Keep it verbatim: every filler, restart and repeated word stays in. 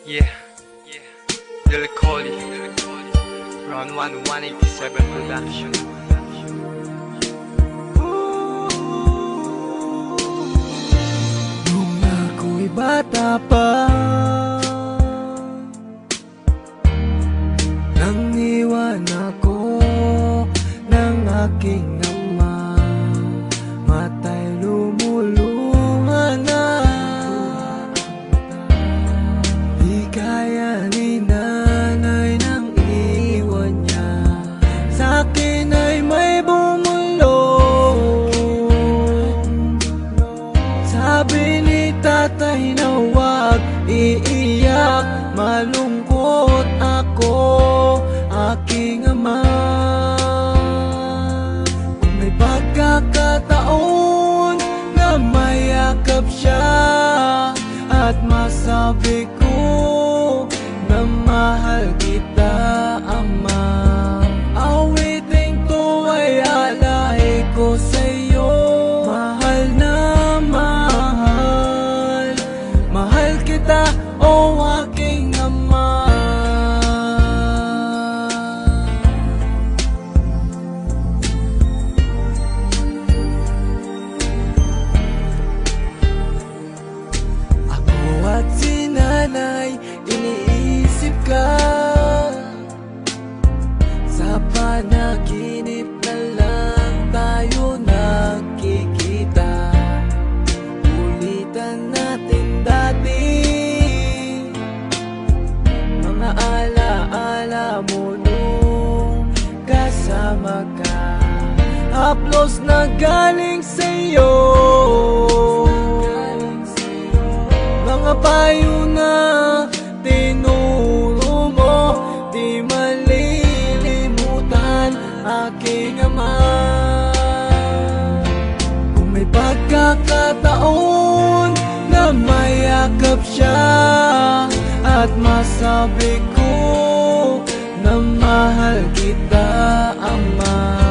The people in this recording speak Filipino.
Yeah, yeah. Lil Collie, Round one, one eighty-seven Production. Nung ako'y bata pa, nang iwan ako ng aking ama, matay lumulungan na. Di kaya ni nanay nang iwan niya, sa'kin ay may bumulong. Sabi ni tatay na huwag iiyak, malungkot ako, aking ama. Kung may pagkakataon na mayakap siya at masabi ko na mahal kita, ama, awiting to ay alay ko sa'yo. Mahal na mahal, mahal kita, o aking ama. Ako at si nanay, iniisip ka. Sa panaginip na lang tayo nakikita. Ulitan natin dati mga alaala mo nung kasama ka. Haplos na galing sa'yo, mga payo na tinuro mo, di malilimutan, aking ama. Kung may pagkakataon na mayakap siya at masabi ko na mahal kita, ama,